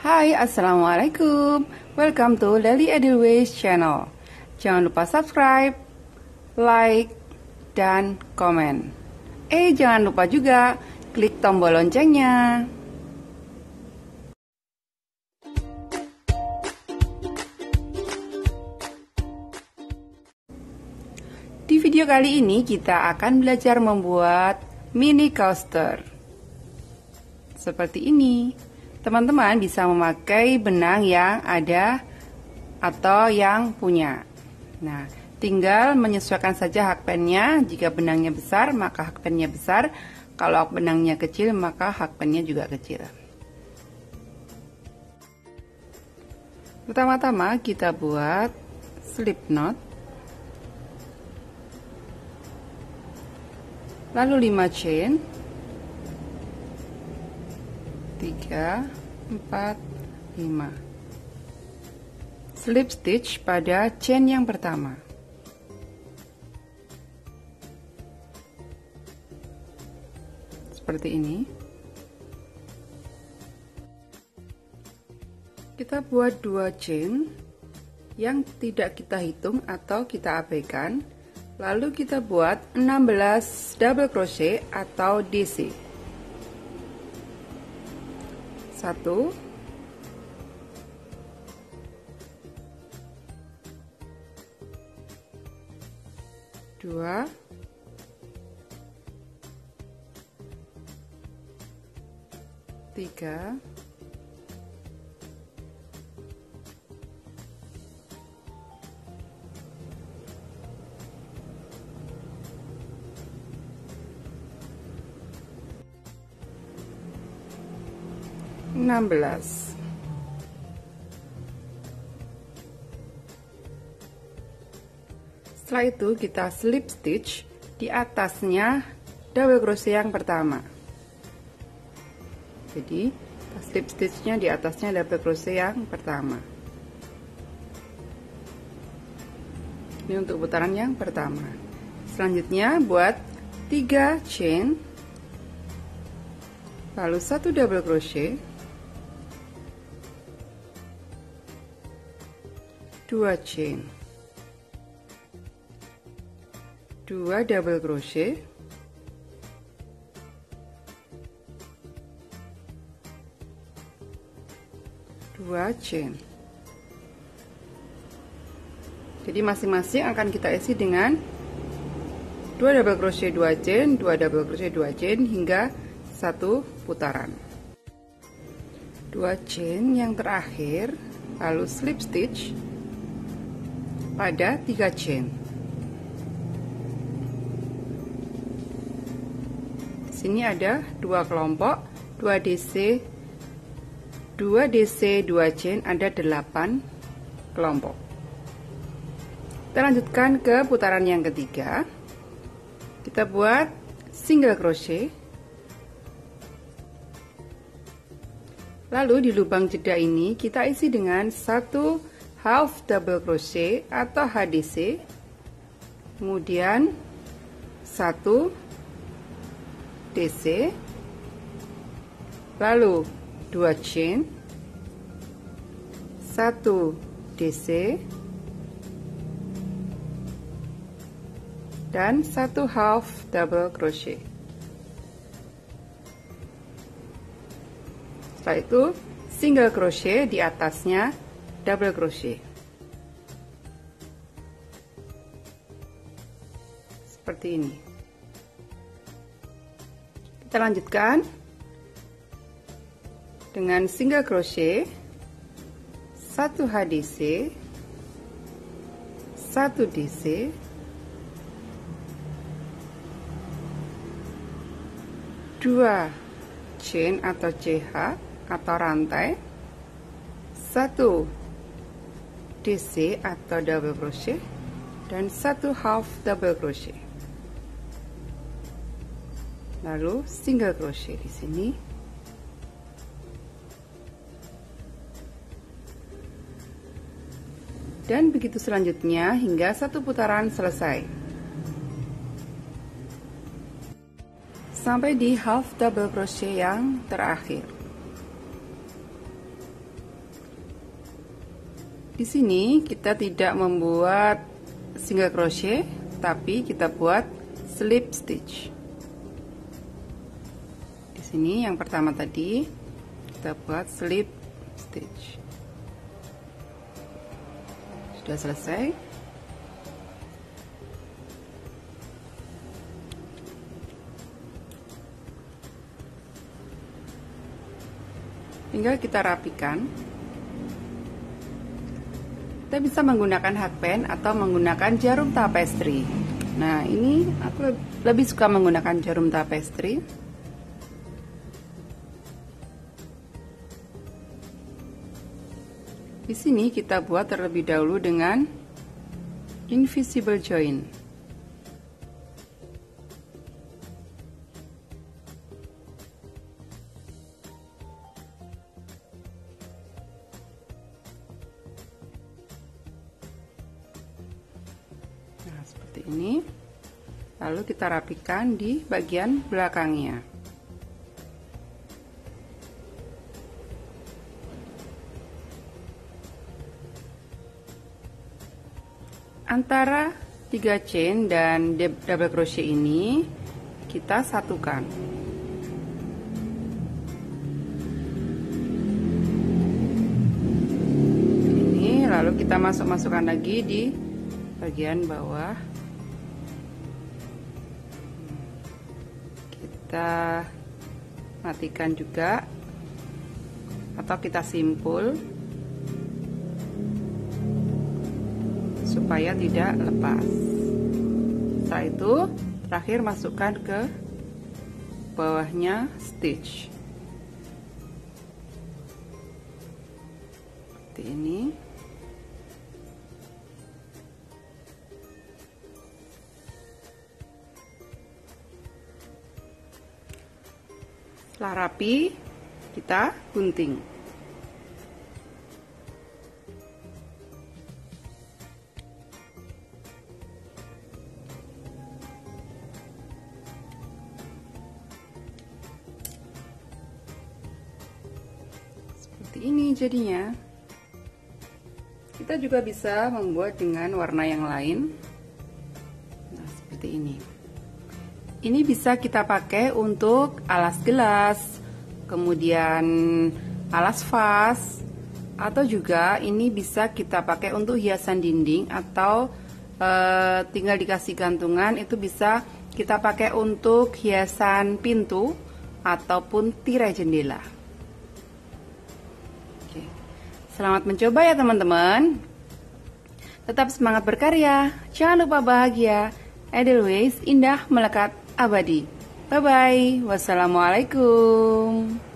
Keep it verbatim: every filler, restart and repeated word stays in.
Hai, assalamualaikum. Welcome to Lely Edelweiss channel. Jangan lupa subscribe, like, dan komen. Eh, jangan lupa juga klik tombol loncengnya. Di video kali ini kita akan belajar membuat mini coaster. Seperti ini. Teman-teman bisa memakai benang yang ada atau yang punya. Nah, tinggal menyesuaikan saja hakpennya. Jika benangnya besar, maka hakpennya besar. Kalau benangnya kecil, maka hakpennya juga kecil. Pertama-tama kita buat slip knot. Lalu lima chain. tiga, empat, lima. Slip stitch pada chain yang pertama. Seperti ini. Kita buat dua chain yang tidak kita hitung atau kita abaikan. Lalu kita buat enam belas double crochet atau D C. Satu, dua, tiga, enam belas. Setelah itu kita slip stitch di atasnya double crochet yang pertama. Jadi slip stitchnya di atasnya double crochet yang pertama. Ini untuk putaran yang pertama. Selanjutnya buat tiga chain, lalu satu double crochet, dua chain, dua double crochet, dua chain. Jadi masing-masing akan kita isi dengan dua double crochet, dua chain, dua double crochet, dua chain hingga satu putaran. Dua chain yang terakhir, lalu slip stitch pada tiga chain. Di sini ada dua kelompok, dua D C, dua D C, dua chain, ada delapan kelompok. Kita lanjutkan ke putaran yang ketiga. Kita buat single crochet. Lalu di lubang jeda ini kita isi dengan satu half double crochet atau H D C, kemudian satu D C, lalu dua chain, satu D C, dan satu half double crochet. Setelah itu single crochet di atasnya double crochet. Seperti ini. Kita lanjutkan dengan single crochet, satu H D C, satu D C, dua chain atau C H atau rantai, satu D C atau double crochet, dan satu half double crochet. Lalu single crochet di sini. Dan begitu selanjutnya hingga satu putaran selesai. Sampai di half double crochet yang terakhir. Di sini kita tidak membuat single crochet, tapi kita buat slip stitch. Di sini yang pertama tadi kita buat slip stitch. Sudah selesai. Tinggal kita rapikan. Kita bisa menggunakan hakpen atau menggunakan jarum tapestry. Nah, ini aku lebih suka menggunakan jarum tapestry. Di sini kita buat terlebih dahulu dengan invisible join. Nah, seperti ini. Lalu kita rapikan di bagian belakangnya. Antara tiga chain dan double crochet ini kita satukan. Ini lalu kita masuk-masukkan lagi di bagian bawah. Kita matikan juga atau kita simpul supaya tidak lepas. Setelah itu terakhir masukkan ke bawahnya stitch seperti ini. Setelah rapi, kita gunting. Seperti ini jadinya. Kita juga bisa membuat dengan warna yang lain. Nah, seperti ini. Ini bisa kita pakai untuk alas gelas, kemudian alas vas, atau juga ini bisa kita pakai untuk hiasan dinding atau e, tinggal dikasih gantungan. Itu bisa kita pakai untuk hiasan pintu ataupun tirai jendela. Oke. Selamat mencoba ya teman-teman. Tetap semangat berkarya, jangan lupa bahagia. Edelweiss, indah melekat abadi. Bye bye. Wassalamualaikum.